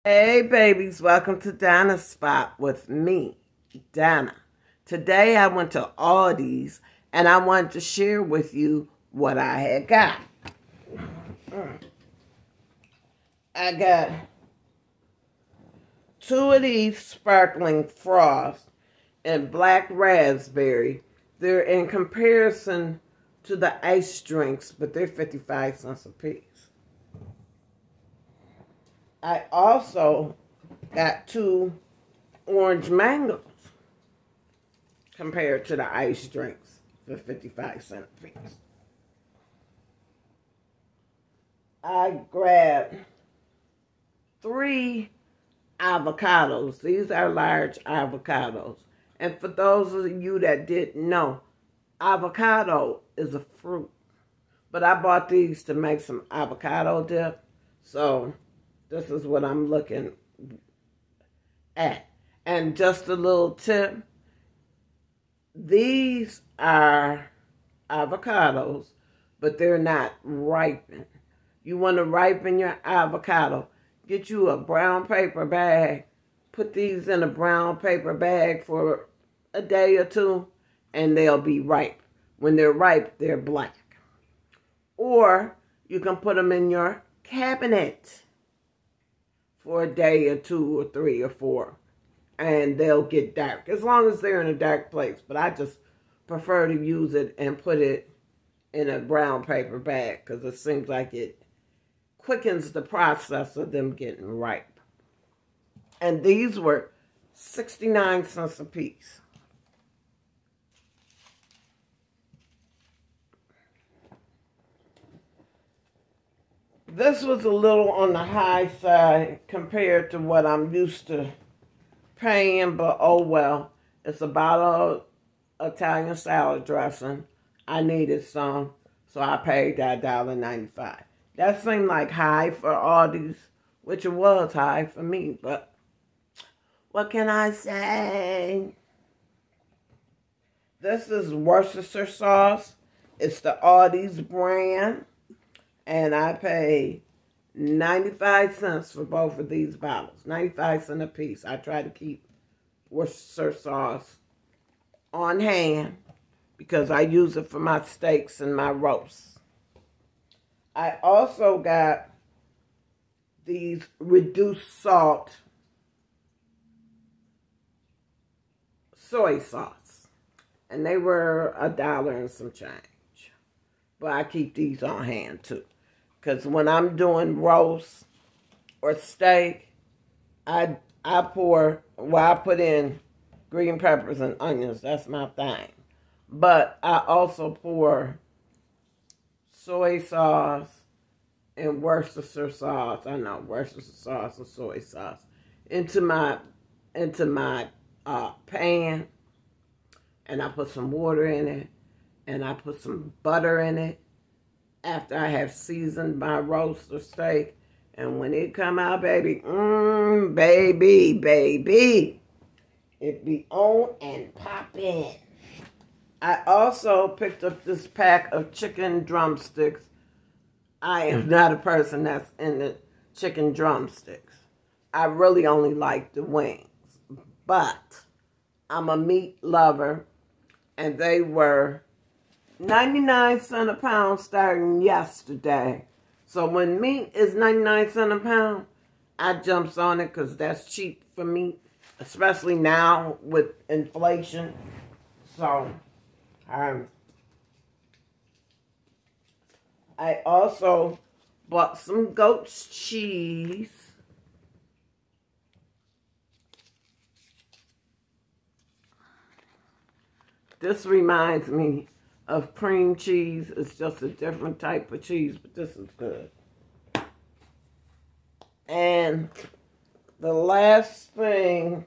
Hey babies, welcome to Dana's Spot with me, Dana. Today I went to Aldi's and I wanted to share with you what I had got. I got 2 of these sparkling frost and black raspberry. They're in comparison to the ice drinks, but they're 55 cents a piece. I also got 2 orange mangoes compared to the ice drinks for 55 cents a piece. I grabbed 3 avocados. These are large avocados. And for those of you that didn't know, avocado is a fruit. But I bought these to make some avocado dip. So this is what I'm looking at. And just a little tip. These are avocados, but they're not ripened. You want to ripen your avocado. Get you a brown paper bag. Put these in a brown paper bag for a day or 2, and they'll be ripe. When they're ripe, they're black. Or you can put them in your cabinet for a day or 2 or 3 or 4, and they'll get dark, as long as they're in a dark place. But I just prefer to use it and put it in a brown paper bag because it seems like it quickens the process of them getting ripe. And these were 69 cents a piece. This was a little on the high side compared to what I'm used to paying, but oh well. It's a bottle of Italian salad dressing. I needed some, so I paid that $1.95. That seemed like high for Aldi's, which it was high for me, but what can I say? This is Worcestershire sauce. It's the Aldi's brand. And I paid 95 cents for both of these bottles. 95 cents a piece. I try to keep Worcestershire sauce on hand because I use it for my steaks and my roasts. I also got these reduced salt soy sauce. And they were $1 and some change. But I keep these on hand too. Because when I'm doing roast or steak, I put in green peppers and onions. That's my thing. But I also pour soy sauce and Worcestershire sauce. I know, Worcestershire sauce or soy sauce into my pan, and I put some water in it, and I put some butter in it after I have seasoned my roast or steak. And when it come out, baby, baby, it be on and pop in. I also picked up this pack of chicken drumsticks. I am not a person that's into chicken drumsticks. I really only like the wings. But I'm a meat lover, and they were 99 cents a pound starting yesterday. So when meat is 99 cents a pound, I jumps on it because that's cheap for meat, especially now with inflation. So I also bought some goat's cheese. This reminds me of cream cheese. It's just a different type of cheese, but this is good. And the last thing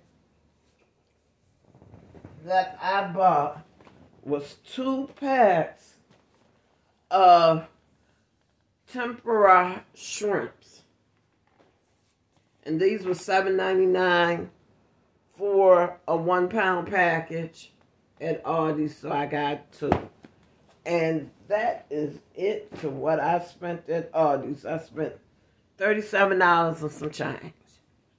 that I bought was 2 packs of tempura shrimps. And these were $7.99 for a 1-pound package at Aldi's, so I got 2. And that is it to what I spent at Aldi's. I spent $37 and some change.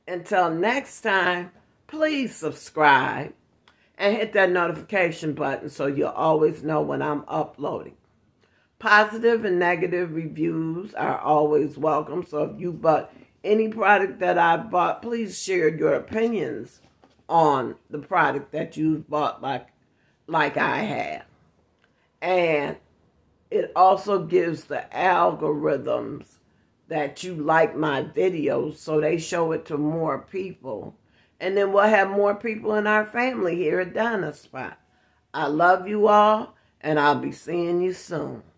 Until next time, please subscribe and hit that notification button so you'll always know when I'm uploading. Positive and negative reviews are always welcome. So if you bought any product that I bought, please share your opinions on the product that you bought like I have. And it also gives the algorithms that you like my videos, so they show it to more people. And then we'll have more people in our family here at Dinah Spot. I love you all, and I'll be seeing you soon.